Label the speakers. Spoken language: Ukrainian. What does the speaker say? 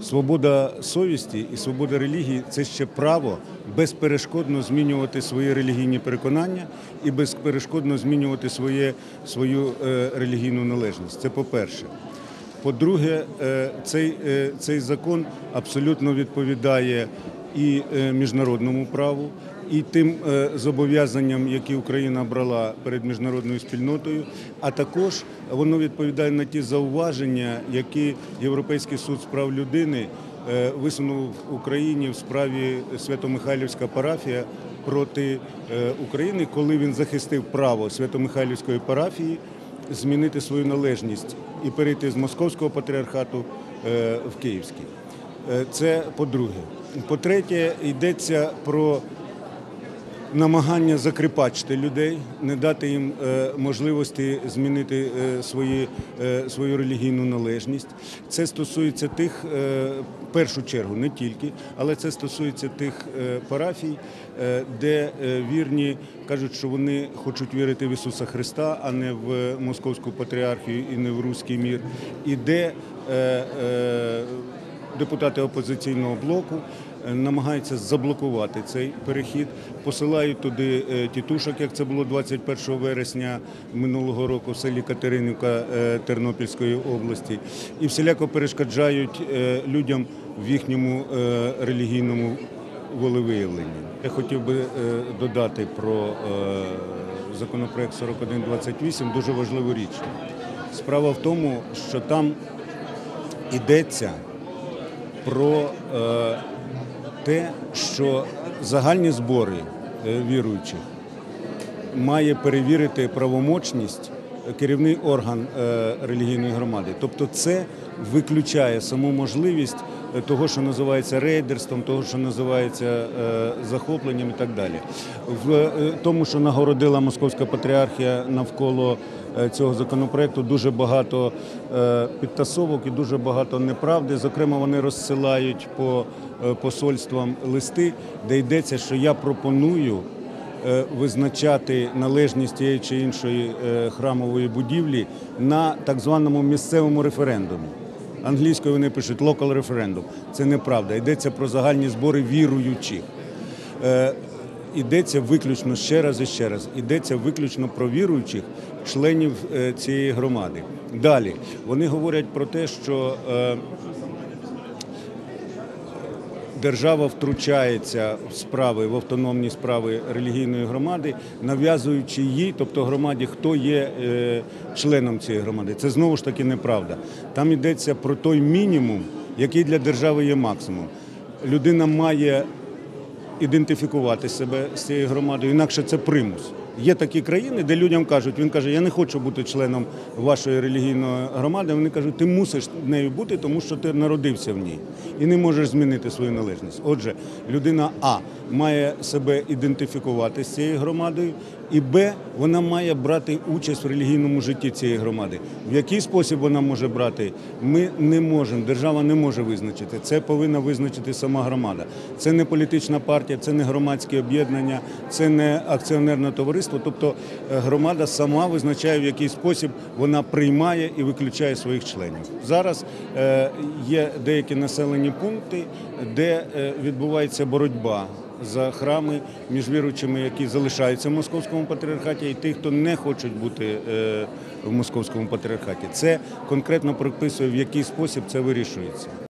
Speaker 1: Свобода совісті і свобода релігії – це ще право безперешкодно змінювати свої релігійні переконання і безперешкодно змінювати свою релігійну належність. Це по-перше. По-друге, цей закон абсолютно відповідає і міжнародному праву, і тим зобов'язанням, які Україна брала перед міжнародною спільнотою, а також воно відповідає на ті зауваження, які Європейський суд з прав людини висунув Україні в справі Свято-Михайлівська парафія проти України, коли він захистив право Свято-Михайлівської парафії змінити свою належність і перейти з Московського патріархату в Київський. Це по-друге. По-третє, йдеться про намагання закріпачити людей, не дати їм можливості змінити свою релігійну належність. Це стосується тих, в першу чергу, не тільки, але це стосується тих парафій, де вірні кажуть, що вони хочуть вірити в Ісуса Христа, а не в Московську патріархію і не в Руський мір, і де депутати опозиційного блоку намагаються заблокувати цей перехід, посилають туди тітушок, як це було 21 вересня минулого року в селі Катеринівка Тернопільської області, і всіляко перешкоджають людям в їхньому релігійному волевиявленні. Я хотів би додати про законопроект 4128 дуже важливу річ. Справа в тому, що там йдеться про те, що загальні збори віруючих має перевірити правомочність керівний орган релігійної громади. Тобто це виключає саму можливість того, що називається рейдерством, того, що називається захопленням і так далі. В тому, що нагородила Московська патріархія навколо цього законопроекту, дуже багато підтасовок і дуже багато неправди. Зокрема, вони розсилають по посольствам листи, де йдеться, що я пропоную визначати належність тієї чи іншої храмової будівлі на так званому місцевому референдумі. Англійською вони пишуть «local referendum». Це неправда. Йдеться про загальні збори віруючих. Йдеться виключно, ще раз і ще раз, йдеться виключно про віруючих членів цієї громади. Далі, вони говорять про те, що держава втручається в справи, в автономні справи релігійної громади, нав'язуючи їй, тобто громаді, хто є членом цієї громади. Це знову ж таки неправда. Там йдеться про той мінімум, який для держави є максимум. Людина має ідентифікувати себе з цією громадою, інакше це примус. Є такі країни, де людям кажуть, він каже, я не хочу бути членом вашої релігійної громади, вони кажуть, ти мусиш нею бути, тому що ти народився в ній і не можеш змінити свою належність. Отже, людина А має себе ідентифікувати з цією громадою, і Б, вона має брати участь в релігійному житті цієї громади. В який спосіб вона може брати, ми не можемо, держава не може визначити. Це повинна визначити сама громада. Це не політична партія, це не громадське об'єднання, це не акціонерне товариство. Тобто громада сама визначає, в який спосіб вона приймає і виключає своїх членів. Зараз є деякі населені пункти, де відбувається боротьба за храми між віруючими, які залишаються в Московському патріархаті, і тих, хто не хочуть бути в Московському патріархаті. Це конкретно прописує, в який спосіб це вирішується.